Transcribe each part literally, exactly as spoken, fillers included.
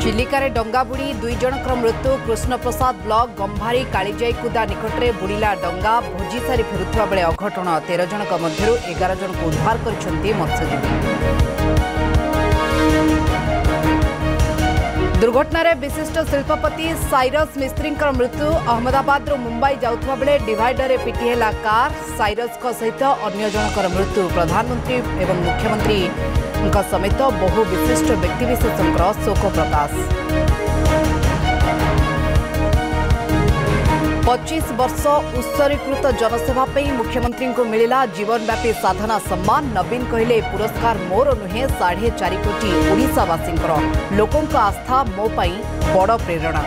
चिलिकार डंगा बुड़ी दुई जनकर मृत्यु। कृष्णप्रसाद ब्लॉक गंभारी कालीजाईकुदा निकटरे बुड़ीला डंगा। भोजी सारी फेरुवा बेले अघटन। तेरह जनक मध्यरु एगार जन को उद्धार करिसेंती मत्स्यजीवी। दुर्घटना विशिष्ट शिल्पपति साइरस मिस्त्री मृत्यु। अहमदाबाद मुंबई जाउथबा बेले डिवाइडर रे पिटी हेला कार। साइरस सहित अन्य जनकर मृत्यु। प्रधानमंत्री एवं मुख्यमंत्री समेत बहु विशिष्ट व्यक्तिविशेषकर शोक प्रकाश। पच्चीस वर्ष उत्सर्गीकृत जनसेवा मुख्यमंत्री को मिला जीवनव्यापी साधना सम्मान। नवीन कहले पुरस्कार मोर नुहे साढ़े चार कोटी ओडिशावासी लोकों आस्था मो पई बड़ प्रेरणा।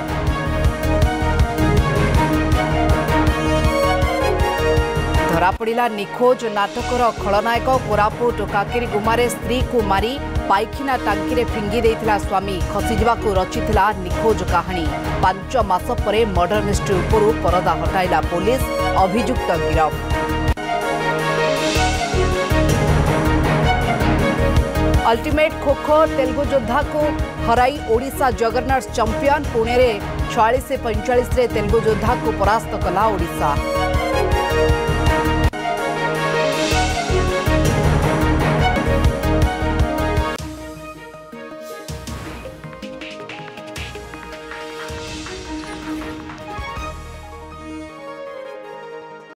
धरापड़ा निखोज नाटकर खलनायक। कोरापुट काकेरी गुमारे स्त्री को मारी पाइखिना टांकी रे फिंगी देइथिला स्वामी। खसीजा रचिथिला निखोज कहानी। पांच मास परे मर्डर मिस्ट्री उपरू परदा हटाइला पुलिस। अभियुक्त गिरफ। अल्टीमेट खो खो तेलुगु योद्धा को हराई ओडिशा जगन्नाथ चैंपियन। पुणे रे छियालीस पैंतालीस रे तेलुगु योद्धा को परास्त कला ओडिशा।